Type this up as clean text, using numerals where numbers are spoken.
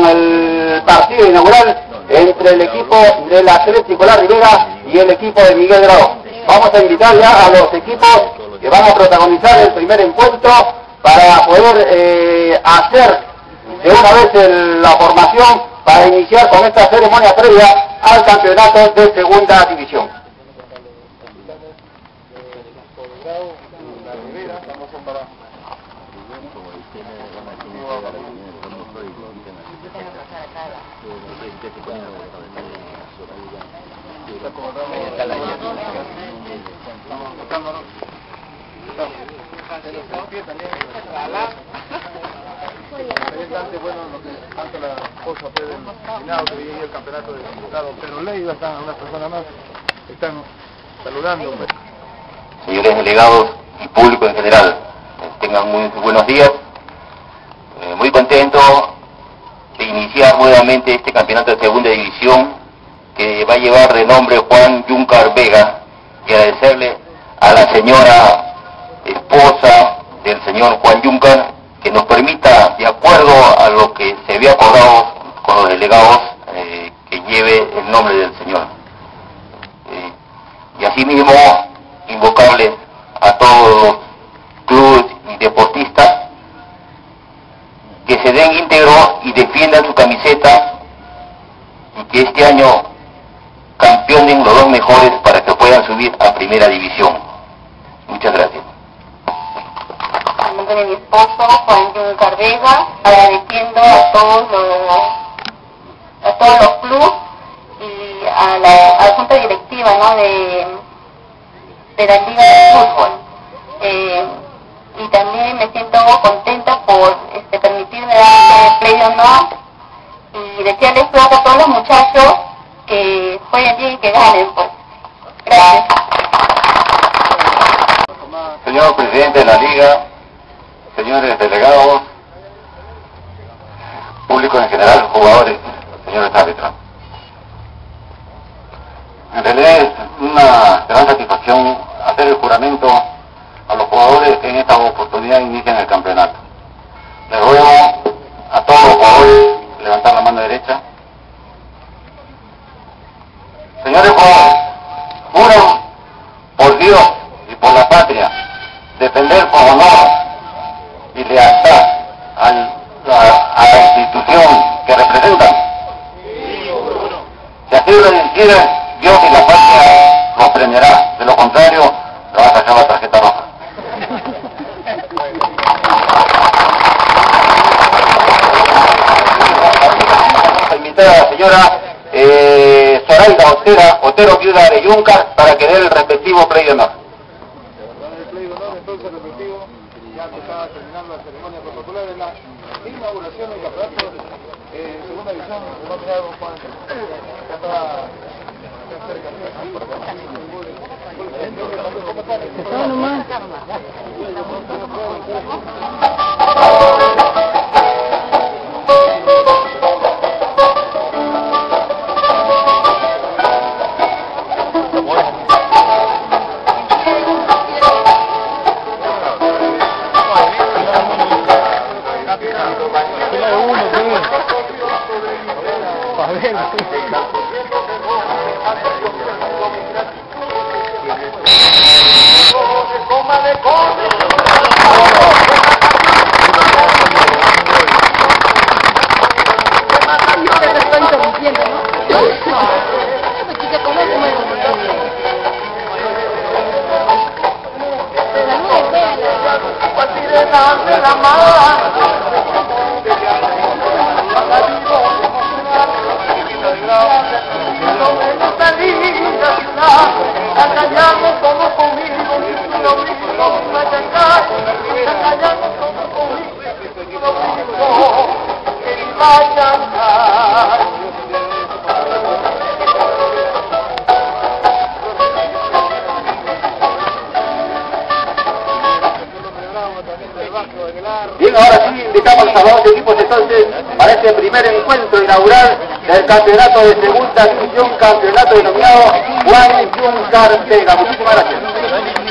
con el partido inaugural entre el equipo de la Atlético La Ribera y el equipo de Miguel Grau. Vamos a invitar ya a los equipos que van a protagonizar el primer encuentro para poder hacer de una vez la formación para iniciar con esta ceremonia previa al campeonato de segunda división. Bueno, lo que tanto la cosa fue determinado que viene el campeonato de diputado, pero Leiva están unas personas más que están saludando. Señores delegados y público en general, tengan muy buenos días. Muy contento de iniciar nuevamente este campeonato de segunda división que va a llevar de nombre Juan Yuncar Vega, y agradecerle a la señora esposa del señor Juan Yuncar que nos permita, de acuerdo a lo que se había acordado con los delegados, que lleve el nombre del señor. Y asimismo, invocarles a todos los clubes y deportistas que se den íntegro y defiendan su camiseta y que este año campeonen los dos mejores para que puedan subir a primera división. Muchas gracias. En nombre de mi esposo, Juan Yuncar Vega, agradeciendo a todos los clubes y a la junta directiva, ¿no?, de la Liga de Fútbol. Y también me siento contenta por permitirme dar play de honor y desearles suerte a todos los muchachos que jueguen bien y que ganen, pues. Gracias. Señor presidente de la Liga, señores delegados, público en general, jugadores, señores árbitros. En realidad es una gran satisfacción hacer el juramento a los jugadores que en esta oportunidad inician el campeonato. Les ruego a todos los jugadores levantar la mano derecha. Señores jugadores, juran por Dios y por la patria defender con honor y lealtad a la institución que representan. Si así lo deciden, Dios y la patria los premiará. De lo contrario, le va a sacar la tarjeta roja. Vamos a invitar a la señora Zoraida Otero, viuda de Yuncar, para que dé el respectivo play de honor. Entonces, respectivo, ya se está terminando la ceremonia protocolar de la inauguración del campeonato segunda división. Va a mirar Juan, ya está cerca. Está nomás. Bien, ahora sí invitamos a los equipos entonces para este primer encuentro inaugural del campeonato de segunda división, campeonato denominado Juan Yuncar Vega. Muchísimas gracias.